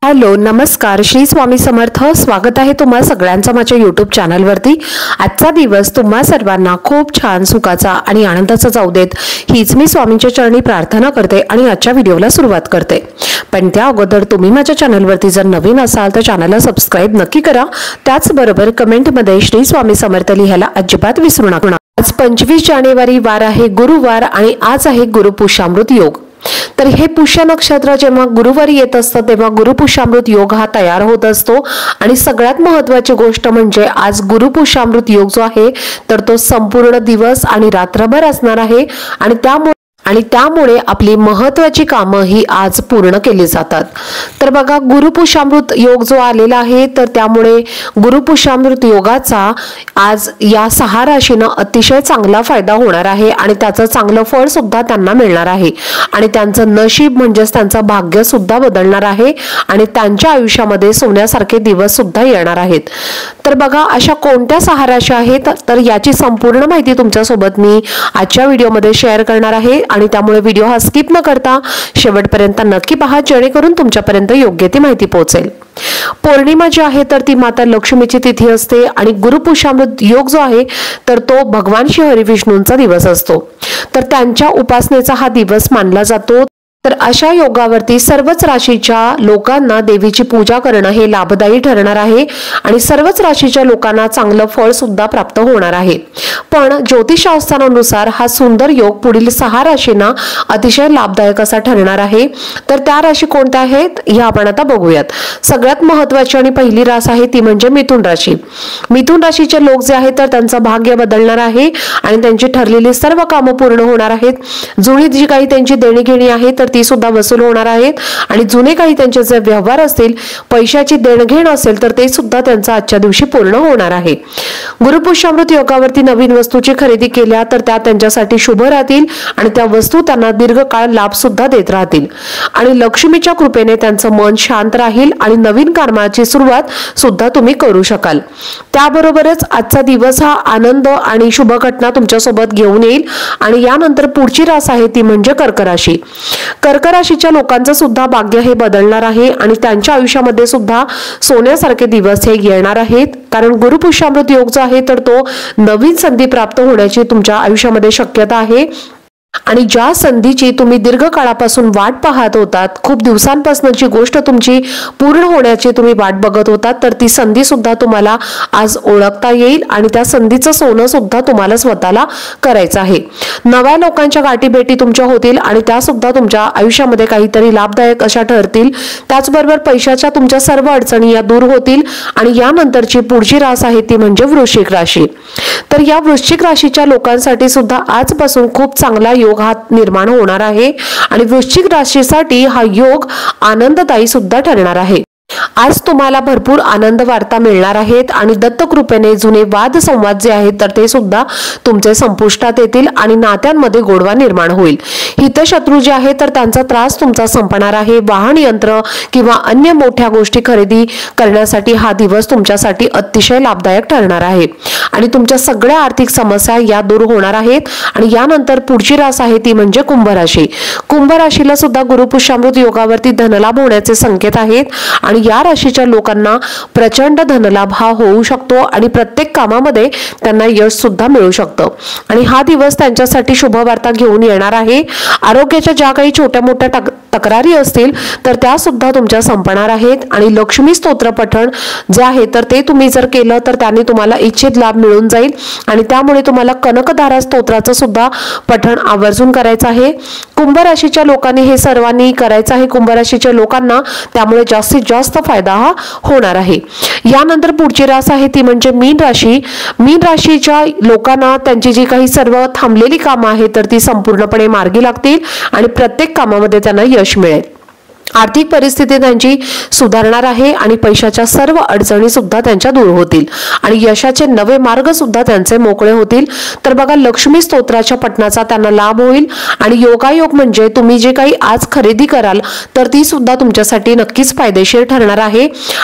Hello नमस्कार, श्री स्वामी समर्थ। स्वागत आहे तुम्हा सगळ्यांचं माझ्या यूट्यूब चॅनलवरती। आजचा दिवस तुम्हा सर्वांना खूप छान सुखाचा आणि आनंदाचा जाऊ देत, हीच मी स्वामींच्या चरणी प्रार्थना करते आणि आजच्या व्हिडिओला सुरुवात करते। पण त्या अगोदर तुम्ही माझ्या चॅनलवरती जर नवीन असाल तर चॅनलला सबस्क्राइब नक्की करा। त्याचबरोबर कमेंटमध्ये श्री स्वामी समर्थ लिहायला अजिबात विसरू नका। आज 25 जानेवारी वार आहे गुरुवार आणि आज आहे गुरुपुष्यामृत योग। तर हे पुष्य नक्षत्र जेव्हा गुरुवारी येत असतं तेव्हा गुरुपुष्यामृत योग हा तयार होत असतो आणि सगळ्यात महत्त्वाची गोष्ट म्हणजे आज गुरुपुष्यामृत योग जो आहे तर तो संपूर्ण दिवस आणि रात्रभर असणार आहे आणि त्यामुळे आपली महत्त्वाची कामं ही आज पूर्ण केली जातात। तर बघा, गुरुपुष्यामृत योग जो आलेला आहे तर त्यामुळे गुरुपुष्यामृत योगाचा आज या 6 राशींना अतिशय चांगला फायदा होणार आहे आणि त्याचं चांगलं फळ सुद्धा त्यांना मिळणार आहे आणि त्यांचं नशीब म्हणजेच त्यांचं भाग्य सुद्धा बदलणार आहे आणि त्यांच्या आयुष्यामध्ये सोन्यासारखे दिवस सुद्धा येणार आहेत। तर बघा, अशा कोणत्या 6 राशी आहेत तर याची संपूर्ण माहिती तुमच्यासोबत मी आजच्या व्हिडिओमध्ये शेअर करणार आहे आणि त्यामुळे व्हिडिओ हा स्किप न करता शेवटपर्यंत नक्की पहा, जेणेकरून तुमच्यापर्यंत योग्य ती माहिती पोहोचेल। पौर्णिमा जी आहे तर ती माता लक्ष्मीची तिथी असते आणि गुरुपुष्यामृत योग जो आहे तर तो भगवान श्री हरी विष्णूंचा दिवस असतो, तर त्यांच्या उपासनेचा हा दिवस मानला जातो। तर अशा योगावरती सर्वच राशीच्या लोकांना देवीची पूजा करणं हे लाभदायी ठरणार आहे आणि सर्वच राशीच्या लोकांना चांगलं फळ सुद्धा प्राप्त होणार आहे। पण ज्योतिषशास्त्रानुसार हा सुंदर योग पुढील 6 राशींना अतिशय लाभदायक असा ठरणार आहे। तर त्या राशी कोणत्या आहेत हे आपण आता बघूयात। सगळ्यात महत्त्वाची आणि पहिली रास आहे ती म्हणजे मिथुन राशी। मिथुन राशीचे लोक जे आहेत तर त्यांचं भाग्य बदलणार आहे आणि त्यांची ठरलेली सर्व कामं पूर्ण होणार आहेत। जुनी जी काही त्यांची देणीघेणी आहे तर ती सुद्धा वसूल होणार आहेत आणि जुने काही त्यांचे जे व्यवहार असतील, पैशाची देणघेण असेल तर ते सुद्धा त्यांचा आजच्या दिवशी पूर्ण होणार आहे। गुरुपुष्यामृत योगावरती नवीन वस्तूची खरेदी केल्या तर त्या त्यांच्यासाठी शुभ राहतील आणि त्या वस्तू त्यांना दीर्घकाळ लाभ सुद्धा देत राहतील आणि लक्ष्मीच्या कृपेने त्यांचं मन शांत राहील आणि नवीन कामाची सुरुवात सुद्धा तुम्ही करू शकाल। त्याबरोबरच आजचा दिवस हा आनंद आणि शुभ घटना तुमच्यासोबत घेऊन येईल आणि यानंतर पुढची रास आहे ती म्हणजे कर्क राशी। कर्क राशीच्या लोकांचं सुद्धा भाग्य हे बदलणार आहे आणि त्यांच्या आयुष्यामध्ये सुद्धा सोन्यासारखे दिवस हे येणार आहेत, कारण गुरुपुष्यामृत योग जो आहे तर तो नवीन संधी प्राप्त होण्याची तुमच्या आयुष्यामध्ये शक्यता आहे आणि ज्या संधीची तुम्ही दीर्घकाळापासून वाट पाहत होतात, खूप दिवसांपासूनची गोष्ट तुमची पूर्ण होण्याची तुम्ही वाट बघत होतात, तर ती संधी सुद्धा तुम्हाला आज ओळखता येईल आणि त्या संधीचं सोनं सुद्धा तुम्हाला स्वतःला करायचं आहे। नव्या लोकांच्या गाठीभेटी तुमच्या होतील आणि त्या सुद्धा तुमच्या आयुष्यामध्ये काहीतरी लाभदायक अशा ठरतील। त्याचबरोबर पैशाच्या तुमच्या सर्व अडचणी या दूर होतील आणि यानंतरची पुढची रास आहे ती म्हणजे वृश्चिक राशी। तर या वृश्चिक राशीच्या लोकांसाठी सुद्धा आजपासून खूप चांगला योग हा निर्माण होणार आहे आणि वृश्चिक राशीसाठी हा योग आनंददायी सुद्धा ठरणार आहे। आज तुम्हाला भरपूर आनंद वार्ता मिळणार आहेत आणि दत्तकृपेने जुने वाद संवाद जे आहेत तर ते सुद्धा तुमचे संपुष्टात येतील आणि नात्यांमध्ये गोडवा निर्माण होईल। हितशत्रू जे आहेत तर त्यांचा त्रास तुमचा संपणार आहे। वाहन यंत्र किंवा अन्य मोठ्या गोष्टी खरेदी करण्यासाठी हा दिवस तुमच्यासाठी अतिशय लाभदायक ठरणार आहे आणि तुमच्या सगळ्या आर्थिक समस्या या दूर होणार आहेत आणि यानंतर पुढची रास आहे ती म्हणजे कुंभ राशी। कुंभ राशीला सुद्धा गुरुपुष्यामृत योगावरती धनलाभ होण्याचे संकेत आहेत आणि या राशीच्या लोकांना प्रचंड धनलाभ हा होऊ शकतो आणि प्रत्येक कामामध्ये त्यांना यश सुद्धा मिळू शकतं आणि हा दिवस त्यांच्यासाठी शुभ वार्ता घेऊन येणार आहे। आरोग्याच्या ज्या काही छोट्या मोठ्या तक्रारी असतील तर त्या सुद्धा तुमच्या संपणार आहेत आणि लक्ष्मी स्तोत्र पठण जे आहे तर ते तुम्ही जर केलं तर त्याने तुम्हाला इच्छित लाभ मिळून जाईल आणि त्यामुळे तुम्हाला कनकधारा स्तोत्राचं सुद्धा पठण आवर्जून करायचं आहे। कुंभ राशीच्या लोकांनी हे सर्वांनी करायचं आहे, कुंभ राशीच्या लोकांना, त्यामुळे जास्तीत जास्त फायदा हा होणार आहे। यानंतर पुढची रास आहे ती म्हणजे मीन राशी। मीन राशीच्या लोकांना त्यांची जी काही सर्व थांबलेली कामं आहेत तर ती संपूर्णपणे मार्गी लागतील आणि प्रत्येक कामामध्ये त्यांना यश मिळेल। आर्थिक परिस्थिती त्यांची सुधारणार आहे आणि पैशाच्या सर्व अडचणी सुद्धा त्यांच्या दूर होतील आणि यशाचे नवे मार्ग सुद्धा त्यांचे मोकळे होतील। तर बघा, लक्ष्मी स्तोत्राच्या पठणाचा त्यांना लाभ होईल आणि योगायोग म्हणजे तुम्ही जे काही आज खरेदी कराल तर ती सुद्धा तुमच्यासाठी नक्कीच फायदेशीर ठरणार आहे आणि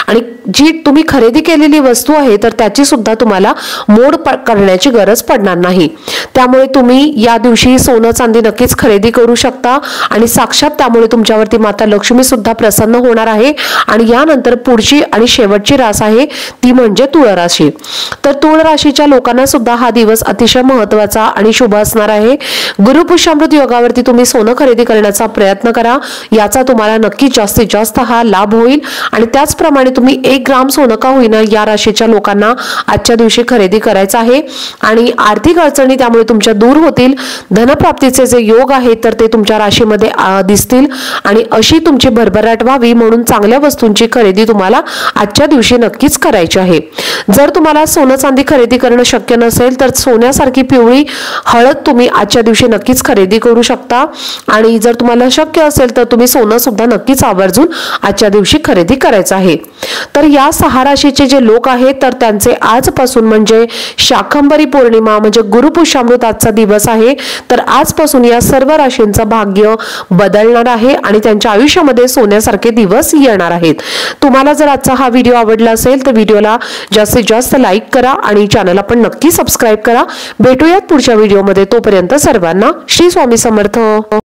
जी तुम्ही खरेदी केलेली वस्तू आहे तर त्याची सुद्धा तुम्हाला मोड करण्याची गरज पडणार नाही। त्यामुळे तुम्ही या दिवशी सोनं चांदी नक्कीच खरेदी करू शकता आणि साक्षात त्यामुळे तुमच्यावरती माता लक्ष्मी सुद्धा प्रसन्न होणार आहे। आणि यानंतर पुढची आणि शेवटची रास आहे ती म्हणजे तुळ राशी। तर तुळ राशीच्या लोकांना सुद्धा हा दिवस अतिशय महत्त्वाचा आणि शुभ असणार आहे। गुरुपुष्यामृत योगावरती तुम्ही सोनं खरेदी करण्याचा प्रयत्न करा, याचा तुम्हाला नक्की जास्तीत जास्त हा लाभ होईल। आणि त्याचप्रमाणे तुम्ही 1 ग्राम सोनं का होईना या राशीच्या लोकांना आजच्या दिवशी खरेदी करायचं आहे आणि आर्थिक अडचणी त्यामुळे तुमच्या दूर होतील। धनप्राप्तीचे जे योग आहेत तर ते तुमच्या राशीमध्ये दिसतील आणि अशी तुमची भरभराट व्हावी म्हणून चांगल्या वस्तूंची खरेदी तुम्हाला आजच्या दिवशी नक्कीच करायची आहे। जर तुम्हाला सोनं चांदी खरेदी करणं शक्य नसेल तर सोन्यासारखी पिवळी हळद तुम्ही आजच्या दिवशी नक्कीच खरेदी करू शकता आणि जर तुम्हाला शक्य असेल तर तुम्ही सोनं सुद्धा नक्कीच आवर्जून आजच्या दिवशी खरेदी करायचं आहे। तर या 6 राशीचे जे लोक आहेत तर त्यांचे आजपासून म्हणजे शाकंभरी पौर्णिमा म्हणजे गुरुपुष्यामृत आजचा दिवस आहे, तर आजपासून या सर्व राशींचं भाग्य बदलणार आहे आणि त्यांच्या आयुष्यामध्ये सोन्यासारखे दिवस येणार आहेत। तुम्हाला जर आजचा हा व्हिडिओ आवडला असेल तर व्हिडिओला जास्तीत जास्त लाईक करा आणि चॅनलला पण नक्की सबस्क्राईब करा। भेटूयात पुढच्या व्हिडिओमध्ये, तोपर्यंत सर्वांना श्री स्वामी समर्थ।